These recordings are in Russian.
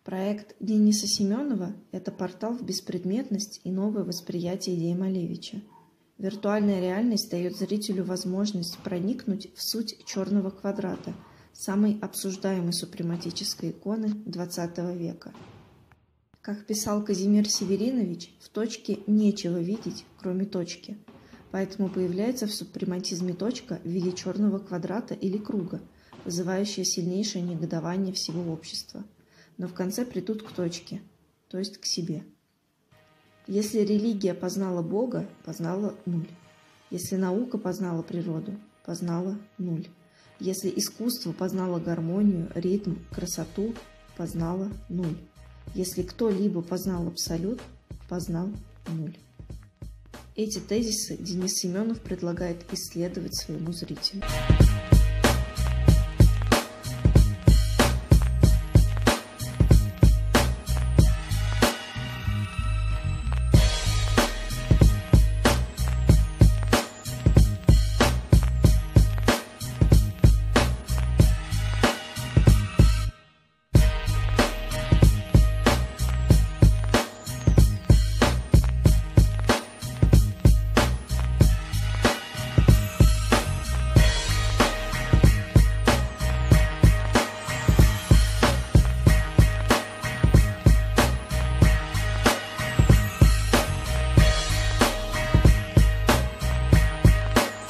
Проект Дениса Семенова – это портал в беспредметность и новое восприятие идей Малевича. Виртуальная реальность дает зрителю возможность проникнуть в суть черного квадрата, самой обсуждаемой супрематической иконы XX века. Как писал Казимир Северинович, в точке нечего видеть, кроме точки. Поэтому появляется в супрематизме точка в виде черного квадрата или круга, вызывающая сильнейшее негодование всего общества. Но в конце придут к точке, то есть к себе. Если религия познала Бога, познала нуль. Если наука познала природу, познала нуль. Если искусство познало гармонию, ритм, красоту, познало нуль. Если кто-либо познал абсолют, познал нуль. Эти тезисы Денис Семенов предлагает исследовать своему зрителю.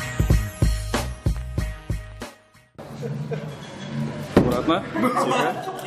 Аккуратно, тихо.